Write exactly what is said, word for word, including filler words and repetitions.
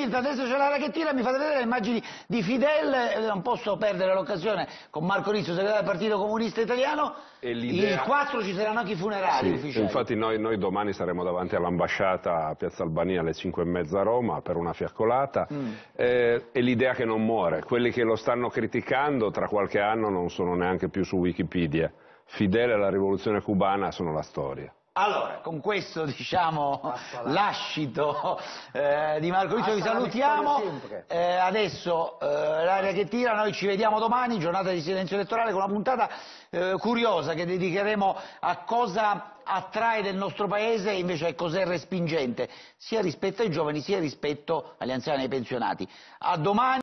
Mentre adesso c'è la raghettina, mi fate vedere le immagini di Fidel, eh, non posso perdere l'occasione con Marco Rizzo, segretario del Partito Comunista Italiano. Il quattro ci saranno anche i funerali sì, ufficiali. Infatti noi, noi domani saremo davanti all'ambasciata a Piazza Albania alle cinque e mezza a Roma per una fiaccolata. Mm. Eh, è l'idea che non muore. Quelli che lo stanno criticando tra qualche anno non sono neanche più su Wikipedia. Fidel e la rivoluzione cubana sono la storia. Allora, con questo, diciamo, lascito eh, di Marco Rizzo vi salutiamo. Eh, adesso eh, l'aria che tira, noi ci vediamo domani, giornata di silenzio elettorale, con una puntata eh, curiosa che dedicheremo a cosa attrae del nostro paese e invece a cos'è respingente, sia rispetto ai giovani sia rispetto agli anziani e ai pensionati. A domani.